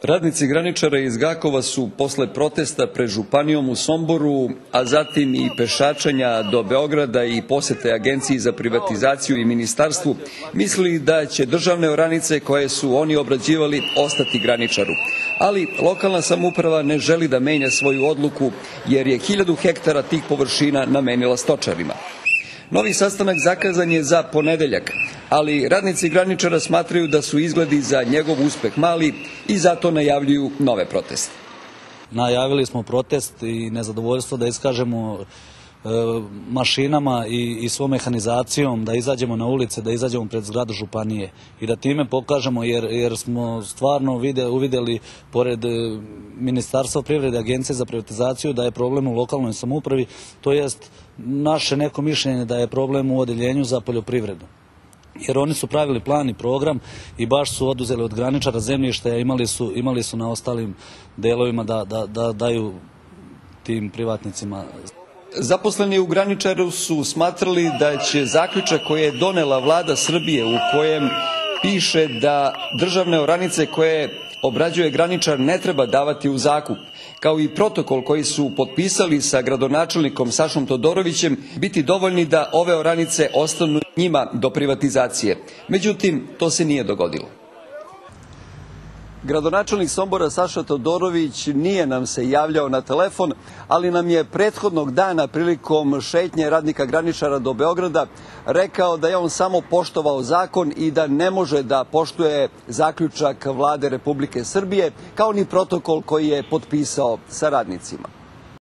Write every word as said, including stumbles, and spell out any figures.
Radnici graničara iz Gakova su posle protesta pred Županijom u Somboru, a zatim i pešačenja do Beograda i posete Agenciji za privatizaciju i ministarstvu, mislili da će državne oranice koje su oni obrađivali ostati graničaru. Ali lokalna samouprava ne želi da menja svoju odluku jer je hiljadu hektara tih površina namenila stočarima. Novi sastanak zakazan je za ponedeljak, ali radnici graničara smatraju da su izgledi za njegov uspeh mali i zato najavljuju nove proteste. Najavili smo protest i nezadovoljstvo da iskažemo e, mašinama i, i svom mehanizacijom, da izađemo na ulice, da izađemo pred zgradu Županije i da time pokažemo, jer, jer smo stvarno vide, uvidjeli pored e, Ministarstva privrede, Agencije za privatizaciju, da je problem u lokalnoj samoupravi, to jest naše neko mišljenje da je problem u odeljenju za poljoprivredu. Jer oni su pravili plan i program i baš su oduzeli od graničara zemljište, a imali su, imali su na ostalim delovima da, da, da daju tim privatnicima. Zaposleni u graničaru su smatrali da će zaključak koji je donela vlada Srbije, u kojem piše da državne oranice koje obrađuje graničar ne treba davati u zakup, kao i protokol koji su potpisali sa gradonačelnikom Sašom Todorovićem, biti dovoljni da ove oranice ostanu njima do privatizacije. Međutim, to se nije dogodilo. Gradonačelnik Sombora Saša Todorović nije nam se javljao na telefon, ali nam je prethodnog dana prilikom šetnje radnika graničara do Beograda rekao da je on samo poštovao zakon i da ne može da poštuje zaključak vlade Republike Srbije, kao ni protokol koji je potpisao sa radnicima.